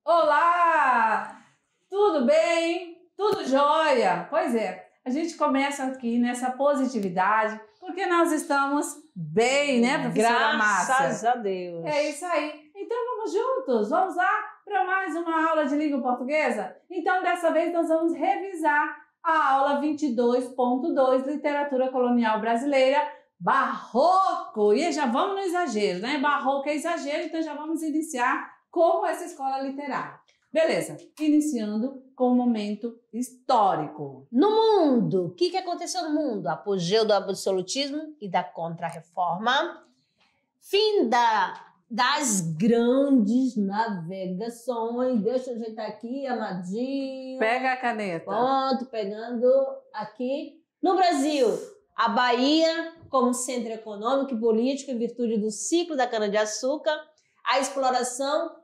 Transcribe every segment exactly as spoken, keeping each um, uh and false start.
Olá! Tudo bem? Tudo jóia? Pois é, a gente começa aqui nessa positividade porque nós estamos bem, né, professora Márcia? Graças a Deus! É isso aí. Então vamos juntos, vamos lá para mais uma aula de língua portuguesa? Então dessa vez nós vamos revisar a aula vinte e dois ponto dois, Literatura Colonial Brasileira, Barroco. E já vamos no exagero, né? Barroco é exagero, então já vamos iniciar como essa escola literária. Beleza, iniciando com o momento histórico. No mundo, o que, que aconteceu no mundo? Apogeu do absolutismo e da contra-reforma, fim da, das grandes navegações. Deixa eu ajeitar aqui, amadinho. Pega a caneta. Pronto, pegando aqui. No Brasil, a Bahia como centro econômico e político em virtude do ciclo da cana-de-açúcar, a exploração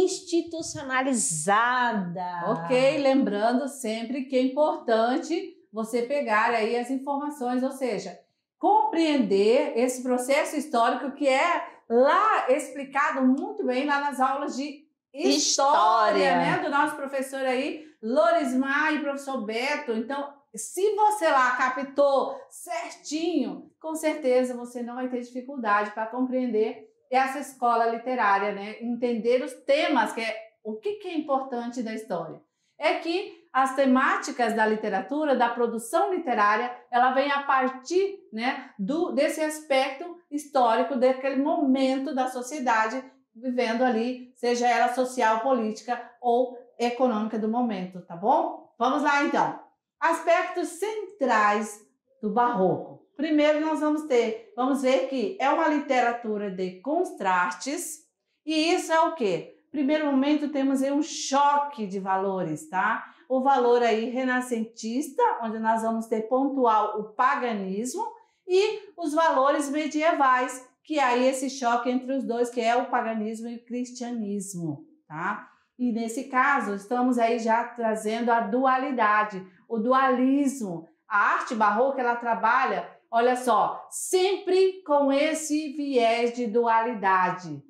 institucionalizada. Ok, lembrando sempre que é importante você pegar aí as informações, ou seja, compreender esse processo histórico que é lá explicado muito bem lá nas aulas de história, história. né, do nosso professor aí, Lorismar e professor Beto. Então, se você lá captou certinho, com certeza você não vai ter dificuldade para compreender essa escola literária, né? Entender os temas, que é o que, que é importante da história. É que as temáticas da literatura, da produção literária, ela vem a partir, né, do, desse aspecto histórico, daquele momento da sociedade vivendo ali, seja ela social, política ou econômica do momento, tá bom? Vamos lá então. Aspectos centrais do Barroco. Primeiro nós vamos ter, vamos ver que é uma literatura de contrastes, e isso é o quê? Primeiro momento temos aí um choque de valores, tá? O valor aí renascentista, onde nós vamos ter pontual o paganismo, e os valores medievais, que aí esse choque entre os dois, que é o paganismo e o cristianismo, tá? E nesse caso, estamos aí já trazendo a dualidade, o dualismo. A arte barroca, ela trabalha, olha só, sempre com esse viés de dualidade.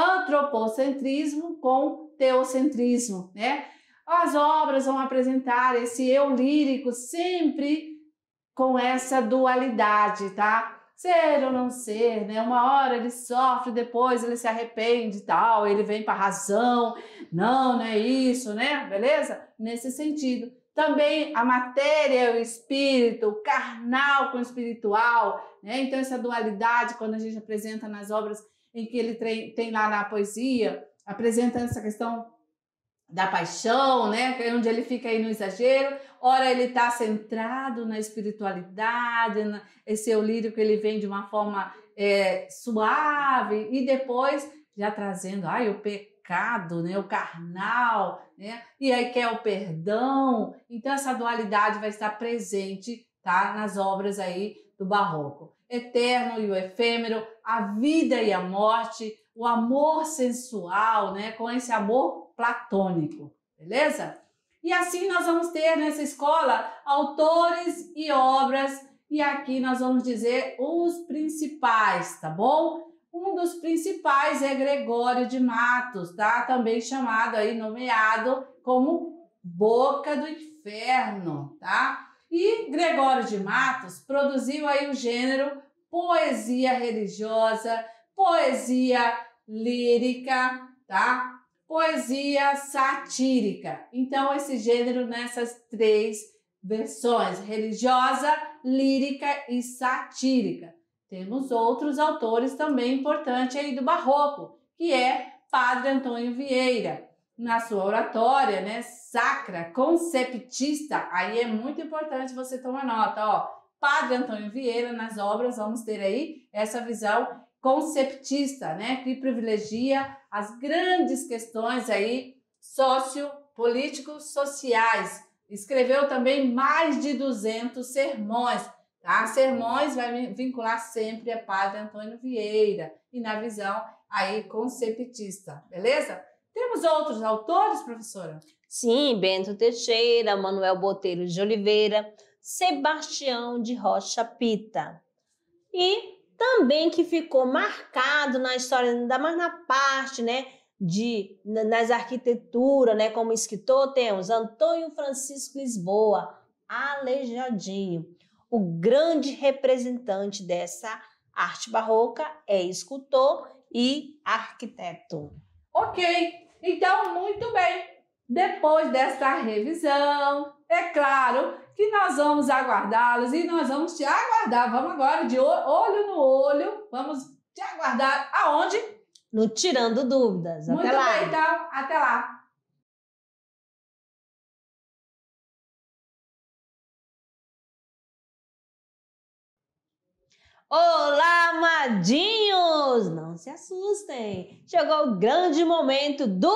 Antropocentrismo com teocentrismo, né? As obras vão apresentar esse eu lírico sempre com essa dualidade, tá? Ser ou não ser, né? Uma hora ele sofre, depois ele se arrepende e tal, ele vem para a razão. Não, não é isso, né? Beleza? Nesse sentido. Também a matéria e o espírito, o carnal com o espiritual, né? Então essa dualidade, quando a gente apresenta nas obras em que ele tem lá na poesia, apresentando essa questão da paixão, né? Onde ele fica aí no exagero, ora ele está centrado na espiritualidade, na, esse eu lírico ele vem de uma forma é, suave, e depois já trazendo ai, o pecado, né? O carnal, né? E aí quer o perdão. Então essa dualidade vai estar presente, tá? Nas obras aí do Barroco. Eterno e o efêmero, a vida e a morte, o amor sensual, né? Com esse amor platônico, beleza? E assim nós vamos ter nessa escola autores e obras, e aqui nós vamos dizer os principais, tá bom? Um dos principais é Gregório de Matos, tá? Também chamado aí, nomeado como Boca do Inferno, tá? E Gregório de Matos produziu aí o gênero poesia religiosa, poesia lírica, tá? Poesia satírica. Então, esse gênero nessas três versões, religiosa, lírica e satírica. Temos outros autores também importantes aí do Barroco, que é Padre Antônio Vieira. Na sua oratória, né, sacra, conceptista, aí é muito importante você tomar nota, ó. Padre Antônio Vieira, nas obras, vamos ter aí essa visão conceptista, né, que privilegia as grandes questões aí sociopolíticos sociais. Escreveu também mais de duzentos sermões, tá? Sermões vai vincular sempre a Padre Antônio Vieira e na visão aí conceptista, beleza? Temos outros autores, professora? Sim, Bento Teixeira, Manuel Botelho de Oliveira, Sebastião de Rocha Pita. E também que ficou marcado na história, ainda mais na parte, né, de, nas arquiteturas, né, como escritor, temos Antônio Francisco Lisboa, Aleijadinho. O grande representante dessa arte barroca é escultor e arquiteto. Ok, então muito bem. Depois desta revisão, é claro que nós vamos aguardá-los e nós vamos te aguardar. Vamos agora de olho no olho, vamos te aguardar aonde? No Tirando Dúvidas. Muito até lá. bem, então, até lá. Olá, amadinhos! Não se assustem! Chegou o grande momento do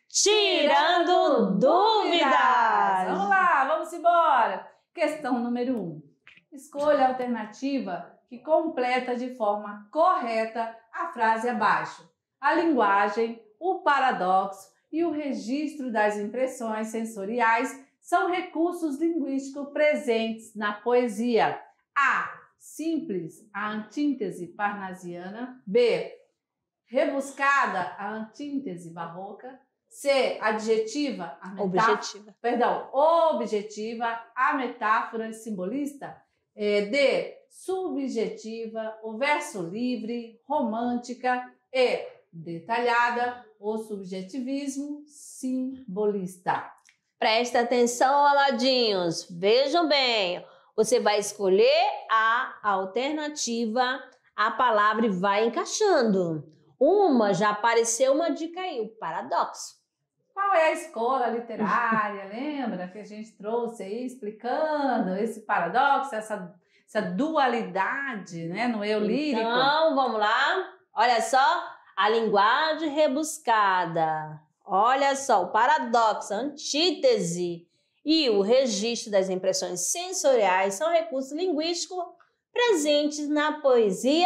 Tirando Dúvidas! Vamos lá, vamos embora! Questão número um. Escolha a alternativa que completa de forma correta a frase abaixo. A linguagem, o paradoxo e o registro das impressões sensoriais são recursos linguísticos presentes na poesia. A. Simples, a antítese parnasiana. B. Rebuscada, a antítese barroca. C. Adjetiva, a metáfora. Objetiva. Perdão, objetiva, a metáfora simbolista. É, D. Subjetiva, o verso livre, romântica. E. Detalhada, o subjetivismo simbolista. Presta atenção, amadinhos. Vejam bem. Você vai escolher a alternativa, a palavra e vai encaixando. Uma já apareceu uma dica aí, o paradoxo. Qual é a escola literária? Lembra que a gente trouxe aí explicando esse paradoxo, essa, essa dualidade, né, no eu lírico? Então, vamos lá. Olha só, a linguagem rebuscada. Olha só, o paradoxo, a antítese e o registro das impressões sensoriais são recursos linguísticos presentes na poesia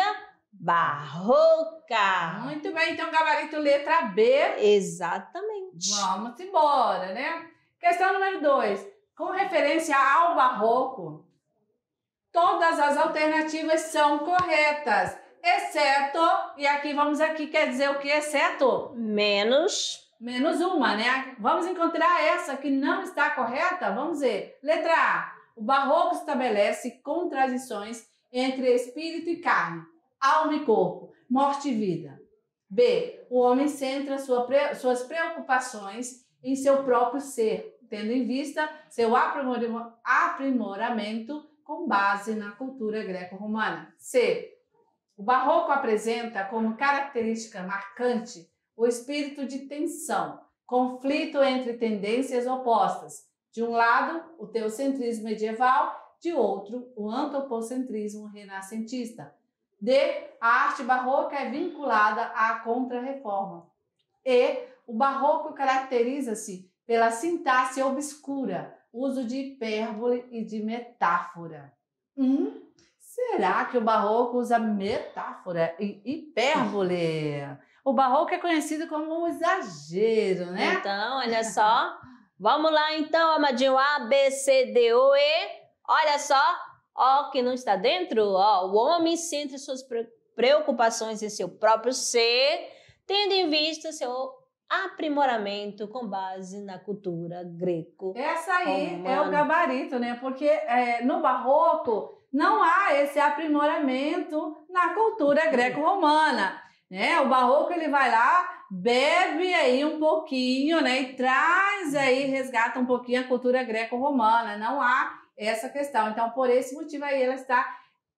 barroca. Muito bem, então gabarito letra B. Exatamente. Vamos embora, né? Questão número dois. Com referência ao barroco, todas as alternativas são corretas, exceto, e aqui vamos aqui, quer dizer o que exceto? Menos. Menos uma, né? Vamos encontrar essa que não está correta? Vamos ver. Letra A. O barroco estabelece contradições entre espírito e carne, alma e corpo, morte e vida. B. O homem centra sua pre... suas preocupações em seu próprio ser, tendo em vista seu aprimoramento com base na cultura greco-romana. C. O barroco apresenta como característica marcante o espírito de tensão, conflito entre tendências opostas. De um lado, o teocentrismo medieval, de outro, o antropocentrismo renascentista. D. A arte barroca é vinculada à Contra-Reforma. E. O barroco caracteriza-se pela sintaxe obscura, uso de hipérbole e de metáfora. Hum? Será que o barroco usa metáfora e hipérbole? O barroco é conhecido como um exagero, né? Então, olha só. Vamos lá, então, amadinho. A, B, C, D, O, E. Olha só. Ó, que não está dentro. Ó, o homem centra suas preocupações em seu próprio ser, tendo em vista seu aprimoramento com base na cultura greco. Essa aí é o gabarito, né? Porque é, no barroco não há esse aprimoramento na cultura greco-romana. Né? O barroco ele vai lá, bebe aí um pouquinho, né? E traz aí, resgata um pouquinho a cultura greco-romana. Não há essa questão. Então, por esse motivo aí, ela está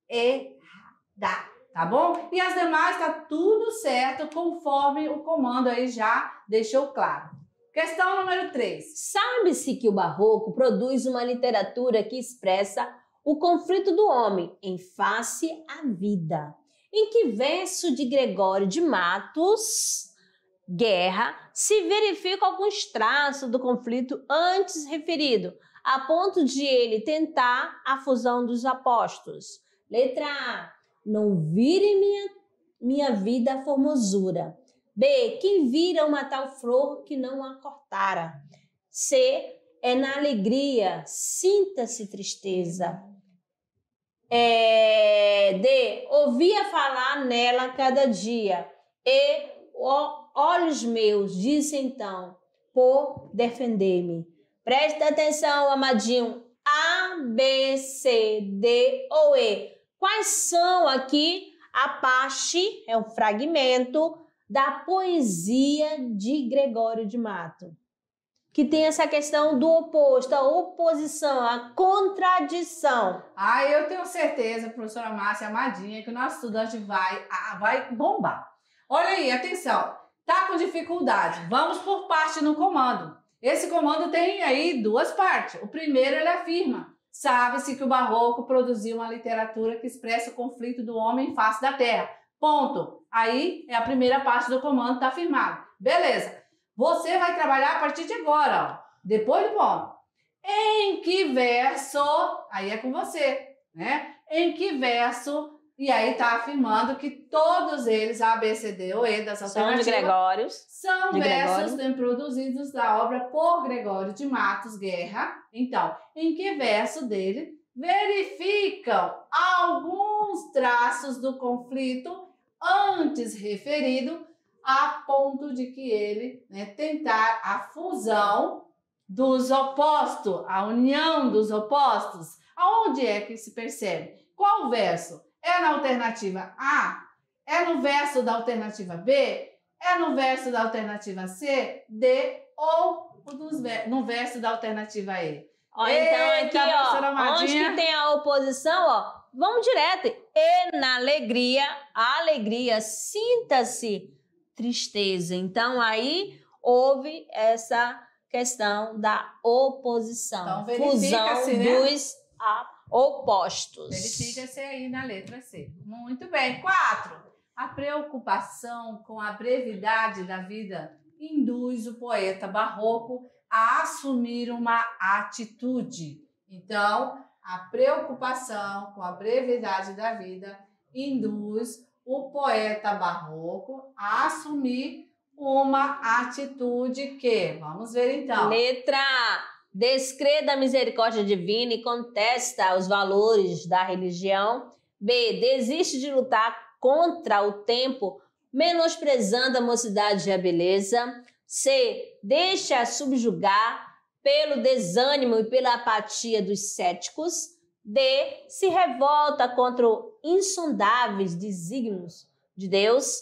errada, tá bom? E as demais tá tudo certo, conforme o comando aí já deixou claro. Questão número três. Sabe-se que o barroco produz uma literatura que expressa o conflito do homem em face à vida. Em que verso de Gregório de Matos, Guerra, se verificam alguns traços do conflito antes referido, a ponto de ele tentar a fusão dos apóstolos. Letra A. Não vire minha, minha vida a formosura. B. Quem vira uma tal flor que não a cortara. C. É na alegria, sinta-se tristeza. É, D. Ouvia falar nela cada dia. E. olhos meus, disse então, por defender-me. Preste atenção, amadinho. A, B, C, D ou E. Quais são aqui a parte, é um fragmento da poesia de Gregório de Mato, que tem essa questão do oposto, a oposição, a contradição. Ah, eu tenho certeza, professora Márcia Amadinha, que o nosso estudante vai, ah, vai bombar. Olha aí, atenção, tá com dificuldade, vamos por parte no comando. Esse comando tem aí duas partes. O primeiro, ele afirma: sabe-se que o Barroco produziu uma literatura que expressa o conflito do homem em face da terra. Ponto. Aí é a primeira parte do comando, tá afirmado. Beleza. Você vai trabalhar a partir de agora, ó, depois do ponto. Em que verso, aí é com você, né? Em que verso, e aí tá afirmando que todos eles, A, B, C, D ou E, das alternativas, são de Gregórios, são de versos Gregório. produzidos da obra por Gregório de Matos Guerra. Então, em que verso dele verificam alguns traços do conflito antes referido, a ponto de que ele, né, tentar a fusão dos opostos, a união dos opostos. Aonde é que se percebe? Qual verso? É na alternativa A? É no verso da alternativa B? É no verso da alternativa C, D ou no verso da alternativa E? Ó, então aqui, ó, onde que tem a oposição, ó, vamos direto. E na alegria, a alegria, sinta-se tristeza. Então aí houve essa questão da oposição, então, fusão, né, dos opostos. Verifica-se aí na letra C. Muito bem. Quatro. A preocupação com a brevidade da vida induz o poeta barroco a assumir uma atitude. Então, a preocupação com a brevidade da vida induz o poeta barroco a assumir uma atitude que, vamos ver então. Letra A. Descreda a misericórdia divina e contesta os valores da religião. B. Desiste de lutar contra o tempo, menosprezando a mocidade e a beleza. C. Deixa subjugar pelo desânimo e pela apatia dos céticos. D. Se revolta contra os insondáveis desígnios de Deus.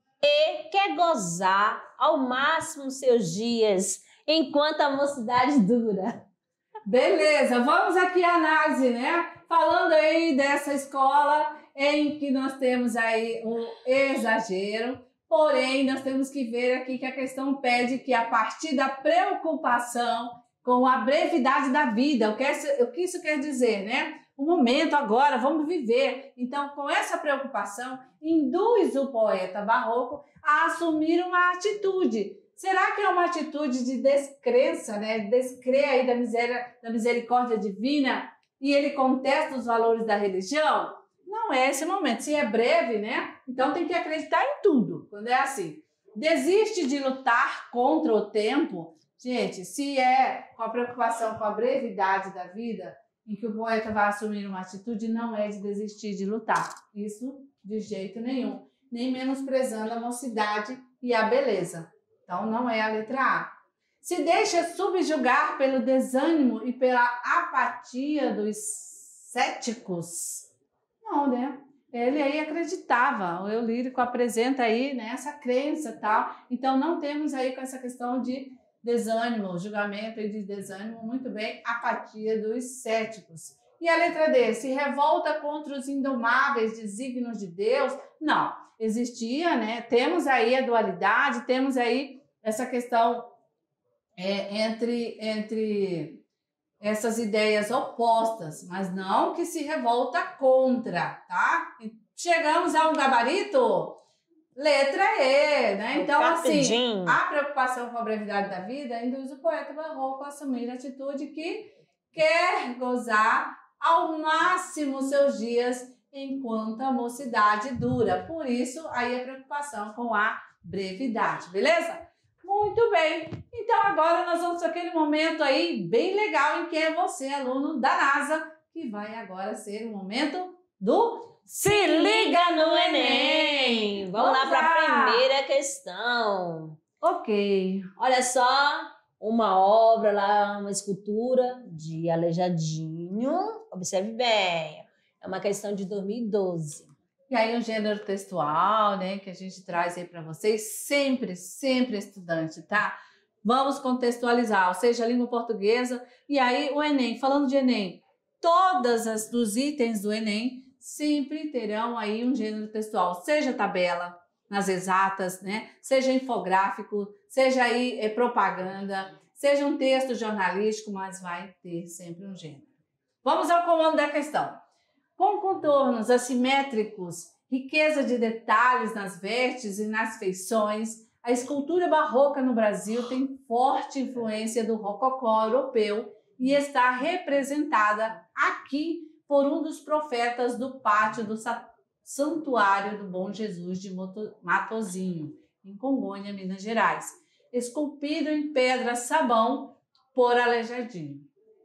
E. Quer gozar ao máximo seus dias enquanto a mocidade dura. Beleza, vamos aqui à análise, né? Falando aí dessa escola em que nós temos aí o exagero, porém nós temos que ver aqui que a questão pede que a partir da preocupação com a brevidade da vida, o que, é, o que isso quer dizer, né? O momento agora, vamos viver. Então, com essa preocupação, induz o poeta barroco a assumir uma atitude. Será que é uma atitude de descrença, né? Descrer aí da, miséria, da misericórdia divina e ele contesta os valores da religião? Não é esse momento. Se é breve, né? Então tem que acreditar em tudo, quando é assim. Desiste de lutar contra o tempo. Gente, se é com a preocupação com a brevidade da vida, em que o poeta vai assumir uma atitude, não é de desistir de lutar. Isso de jeito nenhum. Nem menosprezando a mocidade e a beleza. Então, não é a letra A. Se deixa subjugar pelo desânimo e pela apatia dos céticos. Não, né? Ele aí acreditava. O eu lírico apresenta aí, né, essa crença e tal. Então, não temos aí com essa questão de desânimo, julgamento e de desânimo, muito bem, apatia dos céticos. E a letra D, se revolta contra os indomáveis desígnios de Deus? Não, existia, né? Temos aí a dualidade, temos aí essa questão é, entre, entre essas ideias opostas, mas não que se revolta contra, tá? Chegamos a um gabarito? Letra E, né? Então, assim, a preocupação com a brevidade da vida induz o poeta barroco a assumir a atitude que quer gozar ao máximo seus dias enquanto a mocidade dura. Por isso, aí a preocupação com a brevidade, beleza? Muito bem. Então, agora nós vamos para aquele momento aí bem legal em que é você, aluno da NASA, que vai agora ser o momento do Se Liga no Enem! Vamos, Vamos lá para primeira questão. Ok. Olha só, uma obra lá, uma escultura de Aleijadinho. Observe bem. É uma questão de dois mil e doze. E aí o gênero textual, né, que a gente traz aí para vocês, sempre, sempre estudante, tá? Vamos contextualizar, ou seja, a língua portuguesa. E aí o Enem, falando de Enem, todas as dos itens do Enem sempre terão aí um gênero textual, seja tabela nas exatas, né? Seja infográfico, seja aí é, propaganda, seja um texto jornalístico, mas vai ter sempre um gênero. Vamos ao comando da questão. Com contornos assimétricos, riqueza de detalhes nas vestes e nas feições, a escultura barroca no Brasil tem forte influência do rococó europeu e está representada aqui por um dos profetas do pátio do Santuário do Bom Jesus de Matozinho, em Congonha, Minas Gerais, esculpido em pedra sabão por Aleijadinho.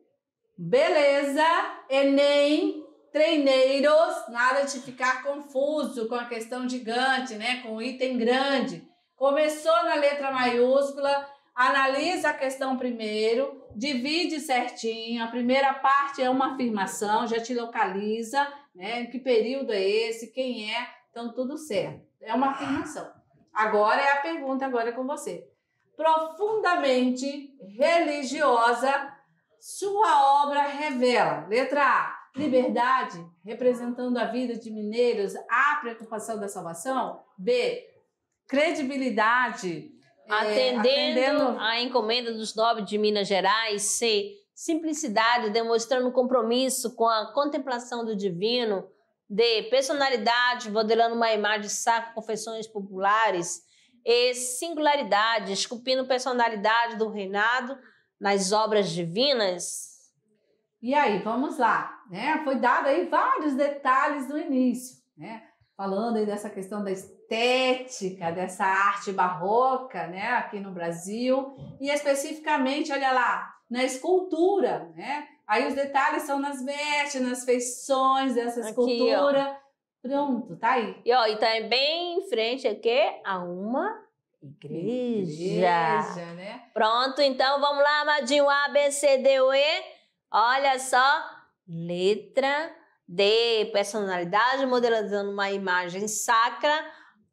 Beleza, Enem, treineiros, nada de ficar confuso com a questão gigante, né? Com o item grande. Começou na letra maiúscula, analisa a questão primeiro, divide certinho, a primeira parte é uma afirmação, já te localiza, né? Que período é esse, quem é, então tudo certo. É uma afirmação. Agora é a pergunta, agora é com você. Profundamente religiosa, sua obra revela, letra A, liberdade, representando a vida de mineiros, a preocupação da salvação. B, credibilidade, Atendendo, é, atendendo a encomenda dos nobres de Minas Gerais. C, simplicidade, demonstrando compromisso com a contemplação do divino. D, personalidade, modelando uma imagem sacra, confissões populares. E, singularidade, esculpindo personalidade do reinado nas obras divinas. E aí, vamos lá, né? Foi dado aí vários detalhes no início, né? Falando aí dessa questão da estética, dessa arte barroca, né? Aqui no Brasil, e especificamente, olha lá, na escultura, né? Aí os detalhes são nas vestes, nas feições dessa escultura. Aqui, pronto, tá aí. E, ó, e tá bem em frente aqui a uma igreja. Igreja, né? Pronto, então vamos lá, amadinho. A, B, C, D, O, E. Olha só, letra D, personalidade, modelando uma imagem sacra,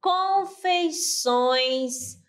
confeições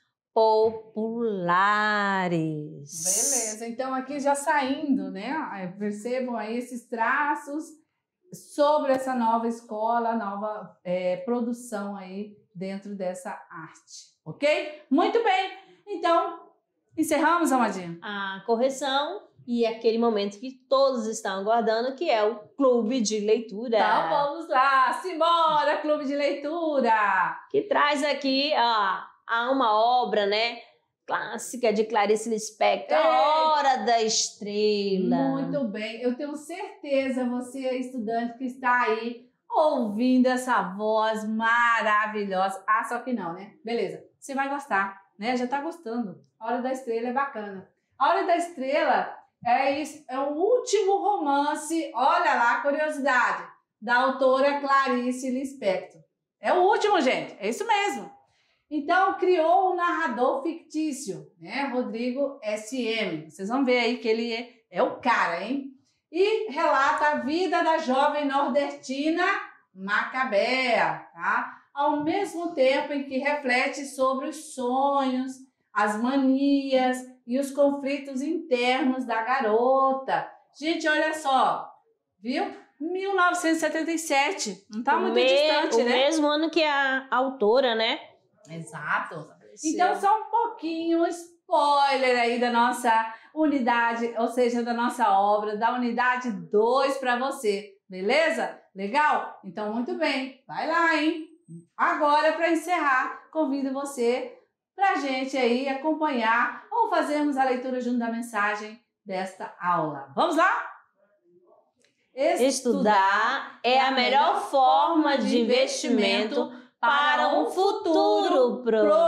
populares. Beleza, então aqui já saindo, né? Percebam aí esses traços sobre essa nova escola, nova é, produção aí dentro dessa arte, ok? Muito bem, então encerramos, Amadinho? A correção e aquele momento que todos estão aguardando, que é o Clube de Leitura. Então vamos lá, simbora, Clube de Leitura! Que traz aqui ó, a uma obra, né, clássica de Clarice Lispector, A Hora da Estrela. Muito bem, eu tenho certeza, você estudante que está aí ouvindo essa voz maravilhosa. Ah, só que não, né? Beleza, você vai gostar, né? Já está gostando. A Hora da Estrela é bacana. A Hora da Estrela é, isso, é o último romance, olha lá, curiosidade, da autora Clarice Lispector. É o último, gente, é isso mesmo. Então, criou um narrador fictício, né? Rodrigo S M. Vocês vão ver aí que ele é, é o cara, hein? E relata a vida da jovem nordestina Macabea, tá? Ao mesmo tempo em que reflete sobre os sonhos, as manias e os conflitos internos da garota. Gente, olha só, viu? mil novecentos e setenta e sete, não tá muito Me, distante, o né? O mesmo ano que a autora, né? Exato. Então, só um pouquinho, spoiler aí da nossa unidade, ou seja, da nossa obra, da unidade dois para você, beleza? Legal? Então, muito bem, vai lá, hein? Agora, para encerrar, convido você para a gente aí acompanhar ou fazermos a leitura junto da mensagem desta aula. Vamos lá? Estudar, Estudar é a melhor forma de investimento para um futuro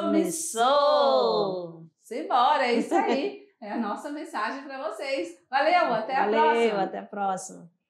promissor. Simbora, é isso aí. É a nossa mensagem para vocês. Valeu, até a Valeu, próxima. Até a próxima.